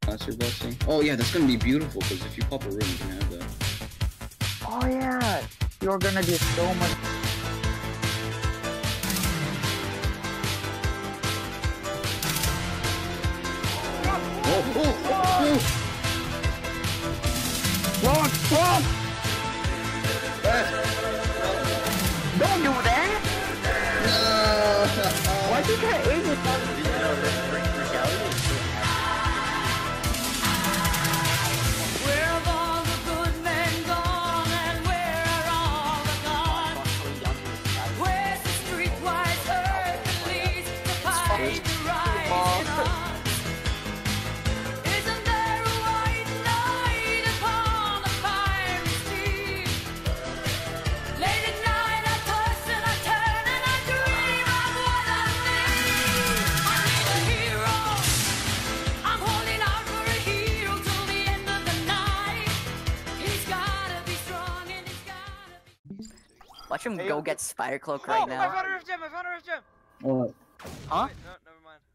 That's your blessing. Oh yeah, that's gonna be beautiful because if you pop a room, you can have that. Oh yeah, you're gonna do so much. Run! Don't do that! No! Why'd you try aim it? Where have all the good men gone and where are all the gone? Where's the streetwise Hercules to fight the rising odds? Isn't there a white knight upon a fiery steed? Late at night I toss and I turn and I dream of what I need. I need a hero. I'm holding out for a hero till the end of the night. He's gotta be strong and he's gotta be. Watch him go get Spider Cloak Oh, right I now. found a rift gem! I found a rift gem! What? Huh? Wait, no, never mind.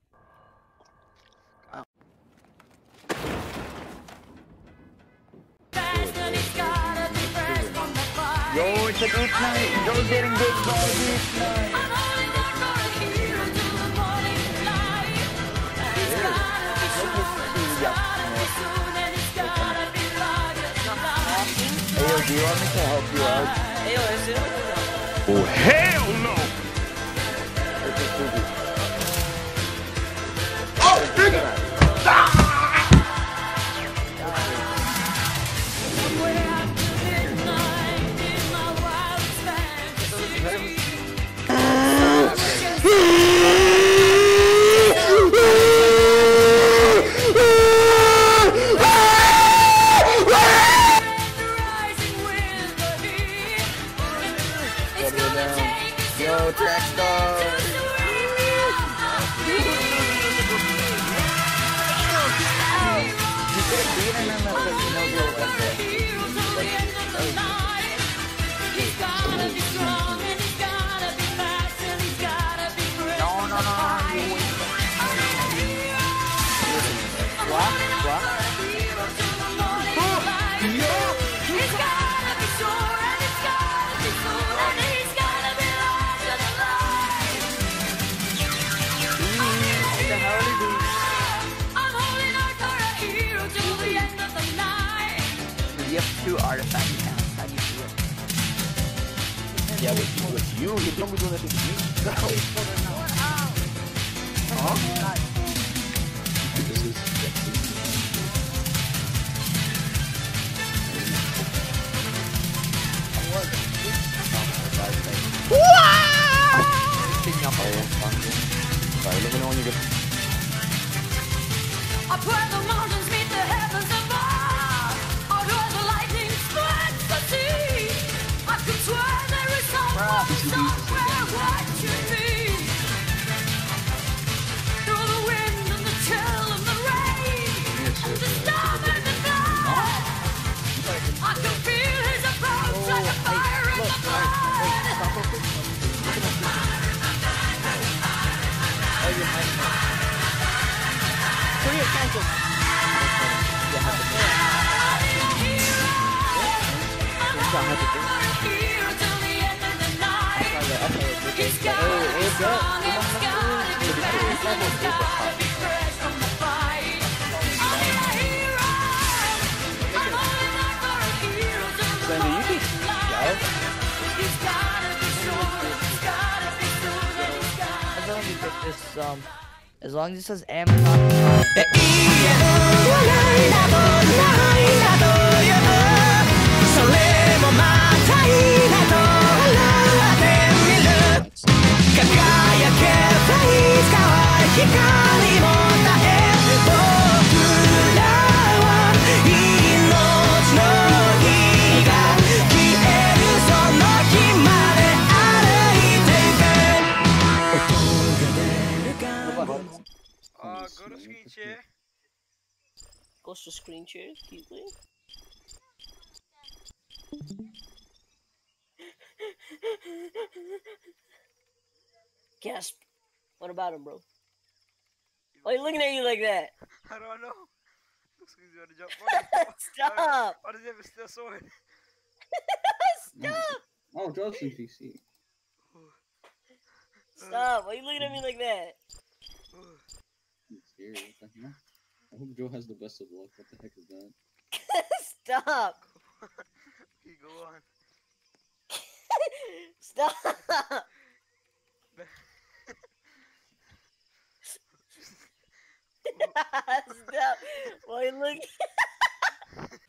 Fast and he's gotta be fresh from the fight. Yo, it's a good night. You're getting big by this night. I'm holding out for a hero till the morning light. And he's gotta be strong and he's gotta be soon and he's gotta be larger than life. Hey, yo, do you want me to help you out? Oh, hell no! Somewhere after midnight in my wildest fantasy. Rising with the heat. It's gonna take a Yo, track star. You could have beaten him at the You have 2 artifact accounts. How do you feel? Yeah, with you, you don't be doing that to you. This is Sorry, let me know when you get. Up where the mountains meet the heavens above, out where the lightning splits the sea, I could swear there is someone somewhere watching me. Through the wind and the chill and the rain, and the storm and the flood, I can feel his approach like a fire in the blood. As long as it says Amazon. Go to screen share. Goes to screen share, excuse me. Gasp. What about him, bro? Why are you looking at you like that? I don't know. looks like he's gonna jump. What Stop! Why does he have a steel sword? Stop! Oh, Joe's in PC. Stop! Why are you looking at me like that? It's scary. What the heck? I hope Joe has the best of luck. What the heck is that? Stop! Okay, go on. Stop! Stop! Why are you looking?